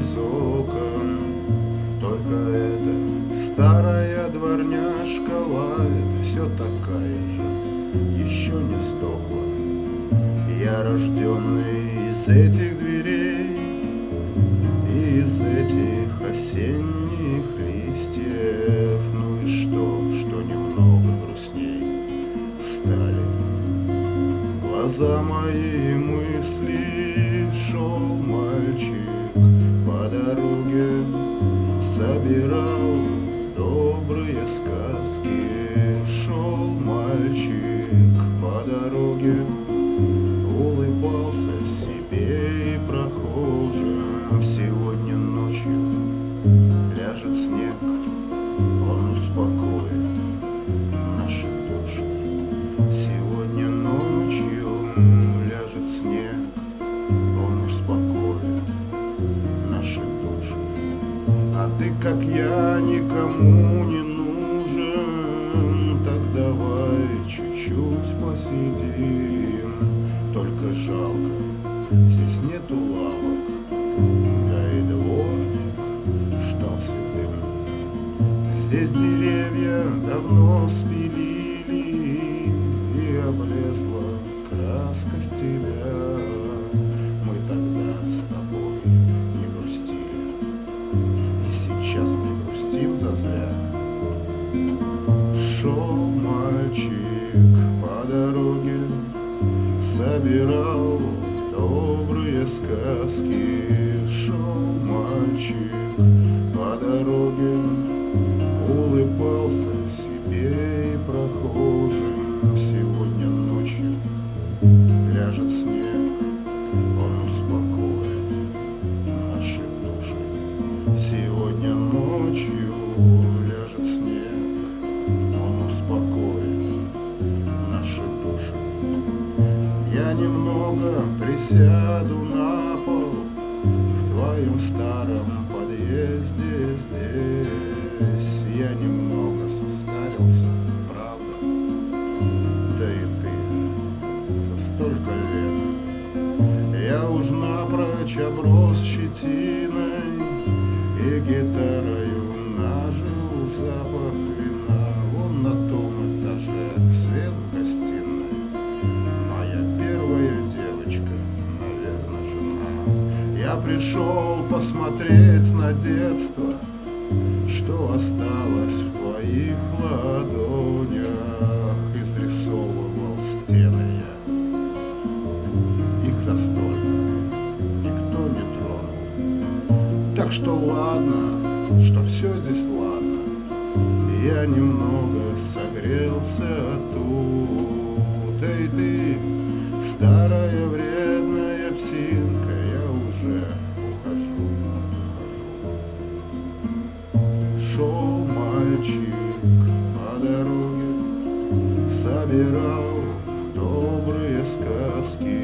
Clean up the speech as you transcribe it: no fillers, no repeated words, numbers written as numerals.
из окон. Только эта старая дворняжка лает, все такая же, еще не сдохла. Я рожденный из этих дверей, из этих осенних листьев. Ну и что немного грустней стали глаза мои, мысли. Шел мальчик по дороге, собирал добрые сказки. Шел мальчик по дороге, улыбался себе и прохожим. Сегодня ночью ляжет снег, он успокоит наши души. Сегодня ночью ляжет снег, он успокоит наши души. А ты, как я, никому не нужен, так давай чуть-чуть посидим. Только жалко, здесь нету лавок, да и дворик стал святым. Здесь деревья давно спилили, и облезла краска с тебя. Мы тогда с тобой не грустили, и сейчас не грустим зазря. Шел мальчик по дороге, собирал добрые сказки. Шел мальчик по дороге, улыбался себе и прохожим. Сегодня ночью ляжет снег, он успокоит наши души. Сегодня ночью ляжет снег, он успокоит наши души. Я немного присяду на пол в твоем старом подъезде здесь. Я немного состарился, правда, да и ты за столько лет. Я уж напрочь оброс щетиной и гитарою нажил запах вина. Вон на том этаже свет в гостиной, моя первая девочка, наверное, жена. Я пришел посмотреть на детство, что осталось в твоих ладонях. Изрисовывал стены я, их за столько никто не тронул. Так что ладно, что все здесь ладно, я немного согрелся тут. Эй ты, старая вредная псинка, я уже ухожу. Шел мальчик по дороге, собирал добрые сказки.